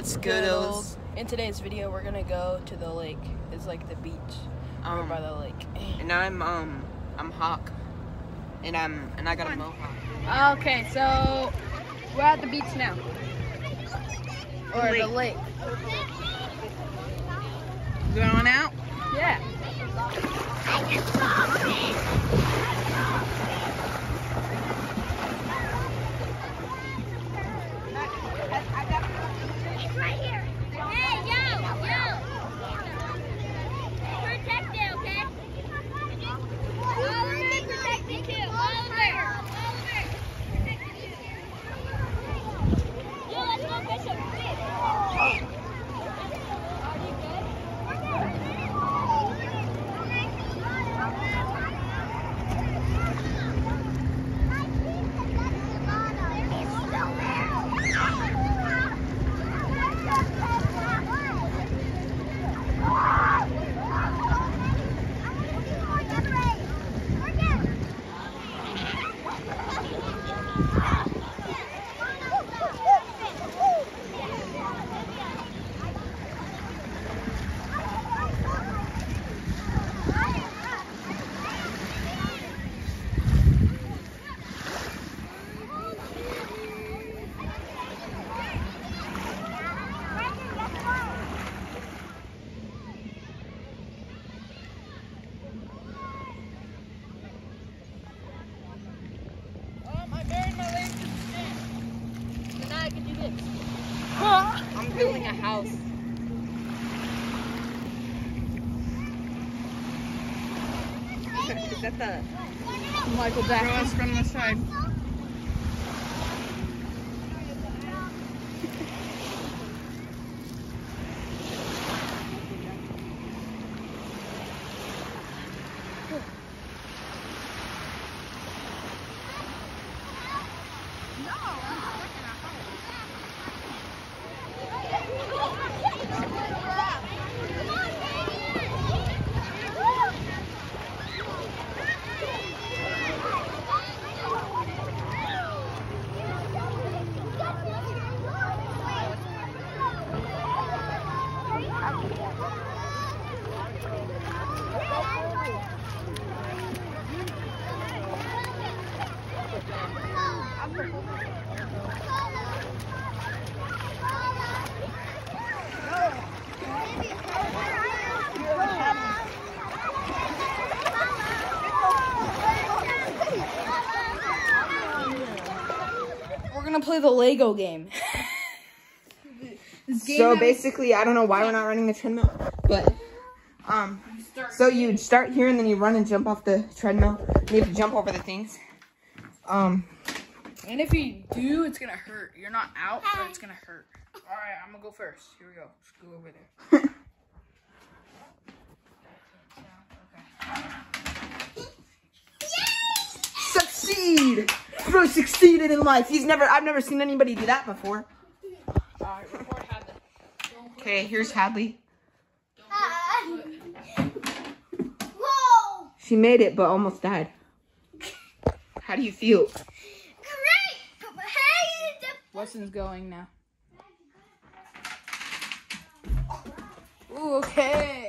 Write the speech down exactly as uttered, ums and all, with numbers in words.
What's good? In today's video, we're gonna go to the lake. It's like the beach, um, right by the lake. And I'm um I'm Hawk, and I'm and I got a mohawk. Okay, so we're at the beach now, or lake. the lake. Going out? Yeah. It's right here. Hey, yo, yo. Protect it, okay? Oliver, protect it too. Oliver. Oliver, protect it too. Yo, let's go fish some fish. I'm building a house. Is that the Michael Jackson. us from the side? We're gonna play the Lego game. This game So basically, I don't know why we're not running the treadmill, but um, so you start here and then you run and jump off the treadmill. You have to jump over the things. Um, And if you do, it's gonna hurt. You're not out, but it's gonna hurt. All right, I'm gonna go first. Here we go. Just go over there. succeed! Bro succeeded in life. He's never. I've never seen anybody do that before. All right, record Hadley. Okay, here's Hadley. Whoa! She made it, but almost died. How do you feel? Great! Hey! Weston's going now. Ooh, okay.